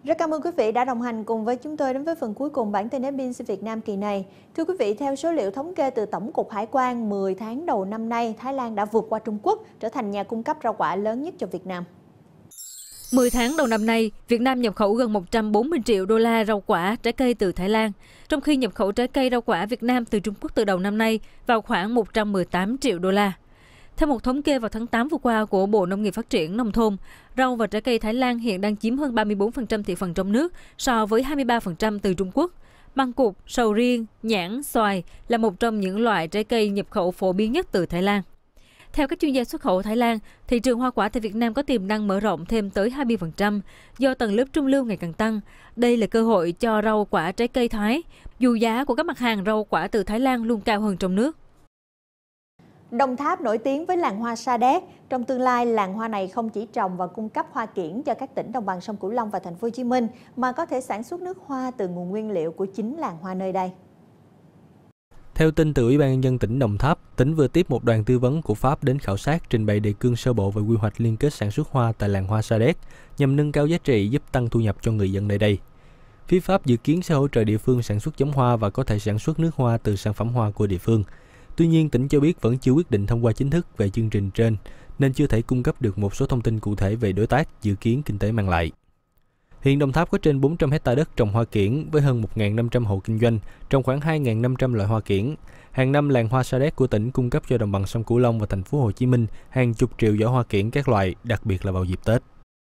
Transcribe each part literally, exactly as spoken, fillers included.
Rất cảm ơn quý vị đã đồng hành cùng với chúng tôi đến với phần cuối cùng bản tin ép bê en xê Việt Nam kỳ này. Thưa quý vị, theo số liệu thống kê từ Tổng cục Hải quan, mười tháng đầu năm nay, Thái Lan đã vượt qua Trung Quốc, trở thành nhà cung cấp rau quả lớn nhất cho Việt Nam. mười tháng đầu năm nay, Việt Nam nhập khẩu gần một trăm bốn mươi triệu đô la rau quả, trái cây từ Thái Lan, trong khi nhập khẩu trái cây rau quả Việt Nam từ Trung Quốc từ đầu năm nay vào khoảng một trăm mười tám triệu đô la. Theo một thống kê vào tháng tám vừa qua của Bộ Nông nghiệp Phát triển Nông thôn, rau và trái cây Thái Lan hiện đang chiếm hơn ba mươi bốn phần trăm thị phần trong nước so với hai mươi ba phần trăm từ Trung Quốc. Măng cụt, sầu riêng, nhãn, xoài là một trong những loại trái cây nhập khẩu phổ biến nhất từ Thái Lan. Theo các chuyên gia xuất khẩu Thái Lan, thị trường hoa quả tại Việt Nam có tiềm năng mở rộng thêm tới hai mươi phần trăm do tầng lớp trung lưu ngày càng tăng. Đây là cơ hội cho rau quả trái cây Thái, dù giá của các mặt hàng rau quả từ Thái Lan luôn cao hơn trong nước. Đồng Tháp nổi tiếng với làng hoa Sa Đéc. Trong tương lai, làng hoa này không chỉ trồng và cung cấp hoa kiển cho các tỉnh đồng bằng sông Cửu Long và Thành phố Hồ Chí Minh, mà có thể sản xuất nước hoa từ nguồn nguyên liệu của chính làng hoa nơi đây. Theo tin từ Ủy ban Nhân dân tỉnh Đồng Tháp, tỉnh vừa tiếp một đoàn tư vấn của Pháp đến khảo sát trình bày đề cương sơ bộ về quy hoạch liên kết sản xuất hoa tại làng hoa Sa Đéc nhằm nâng cao giá trị giúp tăng thu nhập cho người dân nơi đây. Phía Pháp dự kiến sẽ hỗ trợ địa phương sản xuất giống hoa và có thể sản xuất nước hoa từ sản phẩm hoa của địa phương. Tuy nhiên, tỉnh cho biết vẫn chưa quyết định thông qua chính thức về chương trình trên, nên chưa thể cung cấp được một số thông tin cụ thể về đối tác dự kiến kinh tế mang lại. Hiện Đồng Tháp có trên bốn trăm hectare đất trồng hoa kiển với hơn một nghìn năm trăm hộ kinh doanh, trồng khoảng hai nghìn năm trăm loại hoa kiển. Hàng năm, làng hoa Sa Đéc của tỉnh cung cấp cho đồng bằng sông Cửu Long và Thành phố Hồ Chí Minh hàng chục triệu giỏ hoa kiển các loại, đặc biệt là vào dịp Tết.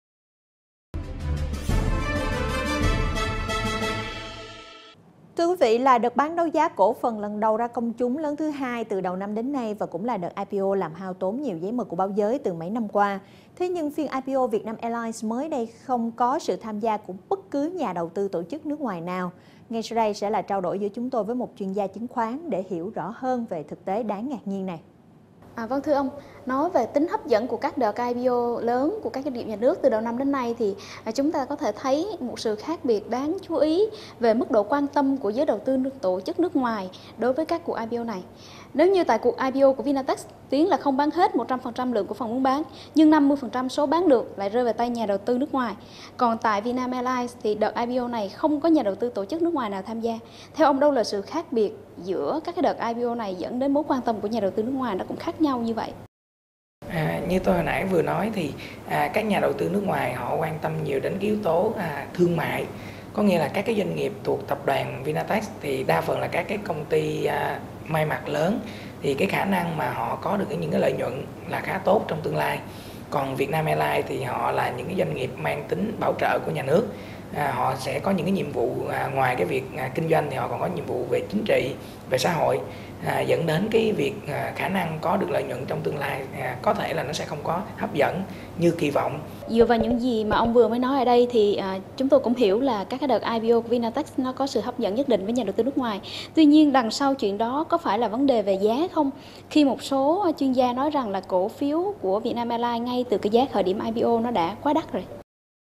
Thưa quý vị, là đợt bán đấu giá cổ phần lần đầu ra công chúng lớn thứ hai từ đầu năm đến nay và cũng là đợt i pê o làm hao tốn nhiều giấy mực của báo giới từ mấy năm qua. Thế nhưng phiên i pê o Vietnam Airlines mới đây không có sự tham gia của bất cứ nhà đầu tư tổ chức nước ngoài nào. Ngay sau đây sẽ là trao đổi giữa chúng tôi với một chuyên gia chứng khoán để hiểu rõ hơn về thực tế đáng ngạc nhiên này. À, vâng thưa ông, nói về tính hấp dẫn của các đợt i pê o lớn của các doanh nghiệp nhà nước từ đầu năm đến nay thì à, chúng ta có thể thấy một sự khác biệt đáng chú ý về mức độ quan tâm của giới đầu tư tổ chức nước ngoài đối với các cuộc i pê o này. Nếu như tại cuộc i pê o của Vinatex, Tiến là không bán hết một trăm phần trăm lượng cổ phần muốn bán, nhưng năm mươi phần trăm số bán được lại rơi vào tay nhà đầu tư nước ngoài. Còn tại Vietnam Airlines thì đợt i pê o này không có nhà đầu tư tổ chức nước ngoài nào tham gia. Theo ông, đâu là sự khác biệt giữa các cái đợt i pê o này dẫn đến mối quan tâm của nhà đầu tư nước ngoài nó cũng khác nhau như vậy? À, như tôi hồi nãy vừa nói thì à, các nhà đầu tư nước ngoài họ quan tâm nhiều đến cái yếu tố à, thương mại, có nghĩa là các cái doanh nghiệp thuộc tập đoàn Vinatex thì đa phần là các cái công ty à, may mặc lớn, thì cái khả năng mà họ có được những cái lợi nhuận là khá tốt trong tương lai. Còn Vietnam Airlines thì họ là những cái doanh nghiệp mang tính bảo trợ của nhà nước. À, họ sẽ có những cái nhiệm vụ à, ngoài cái việc à, kinh doanh thì họ còn có nhiệm vụ về chính trị, về xã hội, à, dẫn đến cái việc à, khả năng có được lợi nhuận trong tương lai à, có thể là nó sẽ không có hấp dẫn như kỳ vọng. Dựa vào những gì mà ông vừa mới nói ở đây thì à, chúng tôi cũng hiểu là các cái đợt i pê o của Vinatex nó có sự hấp dẫn nhất định với nhà đầu tư nước ngoài. Tuy nhiên đằng sau chuyện đó có phải là vấn đề về giá không? Khi một số chuyên gia nói rằng là cổ phiếu của Vietnam Airlines ngay từ cái giá khởi điểm i pê o nó đã quá đắt rồi.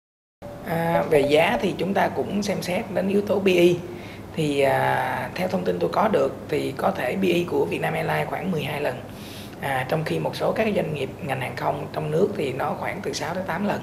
À, về giá thì chúng ta cũng xem xét đến yếu tố pê e. Thì à, theo thông tin tôi có được thì có thể pê e của Vietnam Airlines khoảng mười hai lần. À, trong khi một số các doanh nghiệp ngành hàng không trong nước thì nó khoảng từ sáu đến tám lần.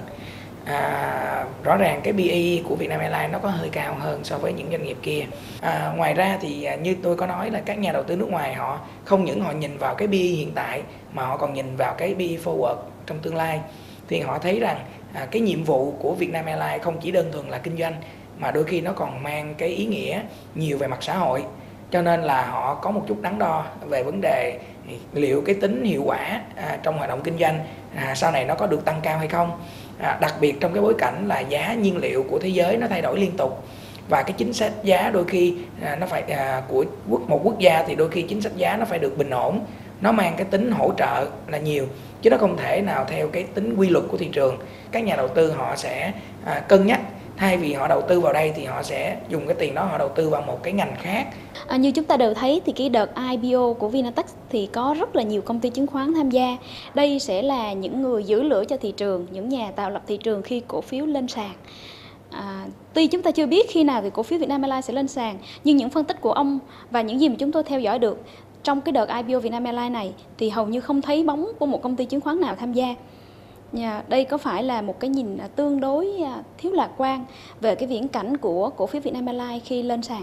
À, rõ ràng cái pê e của Vietnam Airlines nó có hơi cao hơn so với những doanh nghiệp kia. À, ngoài ra thì như tôi có nói là các nhà đầu tư nước ngoài họ không những họ nhìn vào cái pê e hiện tại mà họ còn nhìn vào cái pê e forward trong tương lai. Thì họ thấy rằng à, cái nhiệm vụ của Vietnam Airlines không chỉ đơn thuần là kinh doanh mà đôi khi nó còn mang cái ý nghĩa nhiều về mặt xã hội. Cho nên là họ có một chút đắn đo về vấn đề liệu cái tính hiệu quả à, trong hoạt động kinh doanh à, sau này nó có được tăng cao hay không. À, đặc biệt trong cái bối cảnh là giá nhiên liệu của thế giới nó thay đổi liên tục và cái chính sách giá đôi khi à, nó phải à, của quốc một quốc gia thì đôi khi chính sách giá nó phải được bình ổn, nó mang cái tính hỗ trợ là nhiều chứ nó không thể nào theo cái tính quy luật của thị trường. Các nhà đầu tư họ sẽ à, cân nhắc, thay vì họ đầu tư vào đây thì họ sẽ dùng cái tiền đó họ đầu tư vào một cái ngành khác. À, như chúng ta đều thấy thì cái đợt i pê o của Vinatex thì có rất là nhiều công ty chứng khoán tham gia. Đây sẽ là những người giữ lửa cho thị trường, những nhà tạo lập thị trường khi cổ phiếu lên sàn. À, tuy chúng ta chưa biết khi nào thì cổ phiếu Vietnam Airlines sẽ lên sàn, nhưng những phân tích của ông và những gì mà chúng tôi theo dõi được trong cái đợt i pê o Vietnam Airlines này thì hầu như không thấy bóng của một công ty chứng khoán nào tham gia. Yeah, đây có phải là một cái nhìn tương đối thiếu lạc quan về cái viễn cảnh của cổ phiếu Vietnam Airlines khi lên sàn?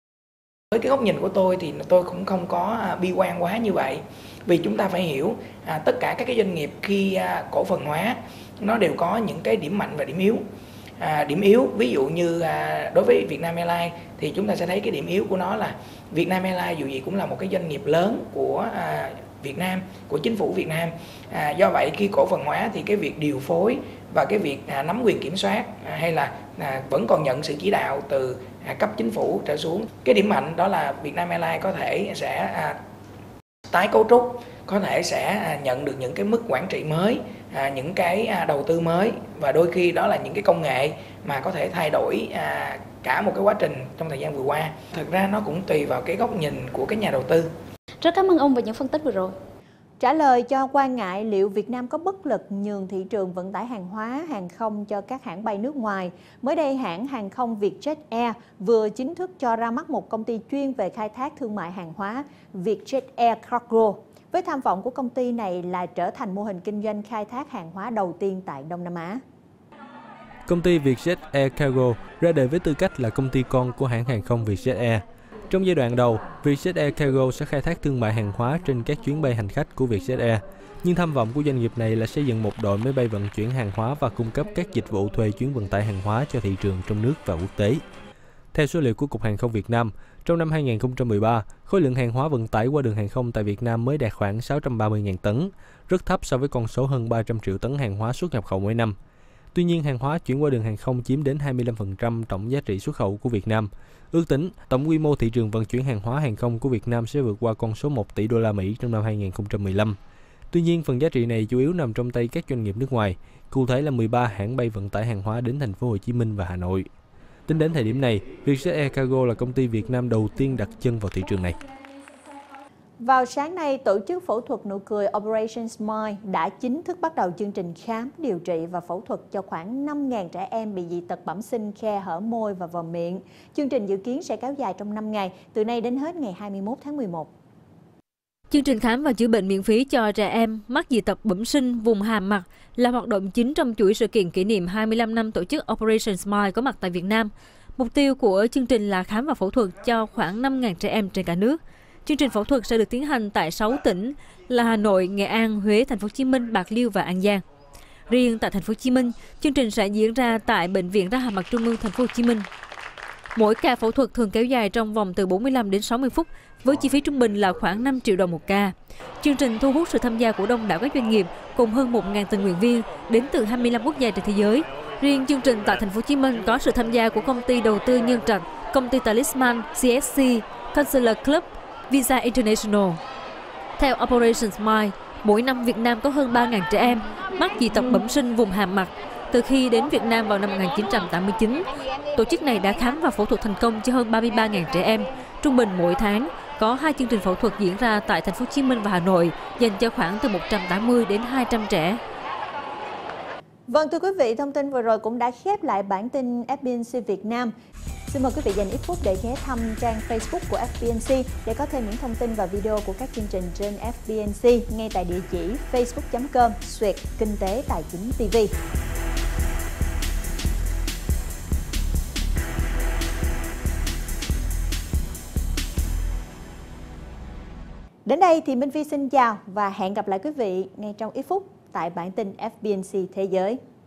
Với cái góc nhìn của tôi thì tôi cũng không có bi quan quá như vậy. Vì chúng ta phải hiểu à, tất cả các cái doanh nghiệp khi à, cổ phần hóa nó đều có những cái điểm mạnh và điểm yếu. À, điểm yếu ví dụ như à, đối với Vietnam Airlines thì chúng ta sẽ thấy cái điểm yếu của nó là Vietnam Airlines dù gì cũng là một cái doanh nghiệp lớn của à, Việt Nam, của chính phủ Việt Nam. À, do vậy khi cổ phần hóa thì cái việc điều phối và cái việc à, nắm quyền kiểm soát à, hay là à, vẫn còn nhận sự chỉ đạo từ à, cấp chính phủ trở xuống. Cái điểm mạnh đó là Vietnam Airlines có thể sẽ à, tái cấu trúc, có thể sẽ à, nhận được những cái mức quản trị mới, à, những cái à, đầu tư mới và đôi khi đó là những cái công nghệ mà có thể thay đổi à, cả một cái quá trình trong thời gian vừa qua. Thực ra nó cũng tùy vào cái góc nhìn của cái nhà đầu tư. Rất cảm ơn ông về những phân tích vừa rồi. Trả lời cho quan ngại liệu Việt Nam có bất lực nhường thị trường vận tải hàng hóa, hàng không cho các hãng bay nước ngoài, mới đây hãng hàng không Vietjet Air vừa chính thức cho ra mắt một công ty chuyên về khai thác thương mại hàng hóa, Vietjet Air Cargo. Với tham vọng của công ty này là trở thành mô hình kinh doanh khai thác hàng hóa đầu tiên tại Đông Nam Á. Công ty Vietjet Air Cargo ra đời với tư cách là công ty con của hãng hàng không Vietjet Air. Trong giai đoạn đầu, Vietjet Air Cargo sẽ khai thác thương mại hàng hóa trên các chuyến bay hành khách của Vietjet Air. Nhưng tham vọng của doanh nghiệp này là xây dựng một đội máy bay vận chuyển hàng hóa và cung cấp các dịch vụ thuê chuyến vận tải hàng hóa cho thị trường trong nước và quốc tế. Theo số liệu của Cục Hàng không Việt Nam, trong năm hai nghìn không trăm mười ba, khối lượng hàng hóa vận tải qua đường hàng không tại Việt Nam mới đạt khoảng sáu trăm ba mươi nghìn tấn, rất thấp so với con số hơn ba trăm triệu tấn hàng hóa xuất nhập khẩu mỗi năm. Tuy nhiên, hàng hóa chuyển qua đường hàng không chiếm đến hai mươi lăm phần trăm tổng giá trị xuất khẩu của Việt Nam. Ước tính, tổng quy mô thị trường vận chuyển hàng hóa hàng không của Việt Nam sẽ vượt qua con số một tỷ đô la Mỹ trong năm hai nghìn không trăm mười lăm. Tuy nhiên, phần giá trị này chủ yếu nằm trong tay các doanh nghiệp nước ngoài, cụ thể là mười ba hãng bay vận tải hàng hóa đến thành phố Hồ Chí Minh và Hà Nội. Tính đến thời điểm này, Vietjet Air Cargo là công ty Việt Nam đầu tiên đặt chân vào thị trường này. Vào sáng nay, tổ chức phẫu thuật nụ cười Operation Smile đã chính thức bắt đầu chương trình khám, điều trị và phẫu thuật cho khoảng năm nghìn trẻ em bị dị tật bẩm sinh khe hở môi và vòm miệng. Chương trình dự kiến sẽ kéo dài trong năm ngày, từ nay đến hết ngày hai mươi mốt tháng mười một. Chương trình khám và chữa bệnh miễn phí cho trẻ em mắc dị tật bẩm sinh vùng hàm mặt là hoạt động chính trong chuỗi sự kiện kỷ niệm hai mươi lăm năm tổ chức Operation Smile có mặt tại Việt Nam. Mục tiêu của chương trình là khám và phẫu thuật cho khoảng năm nghìn trẻ em trên cả nước. Chương trình phẫu thuật sẽ được tiến hành tại sáu tỉnh là Hà Nội, Nghệ An, Huế, Thành phố Hồ Chí Minh, Bạc Liêu và An Giang. Riêng tại Thành phố Hồ Chí Minh, chương trình sẽ diễn ra tại Bệnh viện Răng hàm mặt Trung ương Thành phố Hồ Chí Minh. Mỗi ca phẫu thuật thường kéo dài trong vòng từ bốn mươi lăm đến sáu mươi phút, với chi phí trung bình là khoảng năm triệu đồng một ca. Chương trình thu hút sự tham gia của đông đảo các doanh nghiệp cùng hơn một nghìn tình nguyện viên đến từ hai mươi lăm quốc gia trên thế giới. Riêng chương trình tại Thành phố Hồ Chí Minh có sự tham gia của công ty đầu tư Nhân Trạch, công ty Talisman, xê ét xê, Counselor Club, Visa International. Theo Operation Smile, mỗi năm Việt Nam có hơn ba nghìn trẻ em mắc dị tật bẩm sinh vùng hàm mặt. Từ khi đến Việt Nam vào năm một nghìn chín trăm tám mươi chín, tổ chức này đã khám và phẫu thuật thành công cho hơn ba mươi ba nghìn trẻ em. Trung bình mỗi tháng có hai chương trình phẫu thuật diễn ra tại Thành phố Hồ Chí Minh và Hà Nội, dành cho khoảng từ một trăm tám mươi đến hai trăm trẻ. Vâng, thưa quý vị, thông tin vừa rồi cũng đã khép lại bản tin ép pê en xê Việt Nam. Xin mời quý vị dành ít phút để ghé thăm trang Facebook của ép pê en xê để có thêm những thông tin và video của các chương trình trên ép pê en xê ngay tại địa chỉ facebook chấm com xuyệt kinh tế tài chính ti vi. Đến đây thì Minh Phi xin chào và hẹn gặp lại quý vị ngay trong ít phút tại bản tin ép pê en xê Thế giới.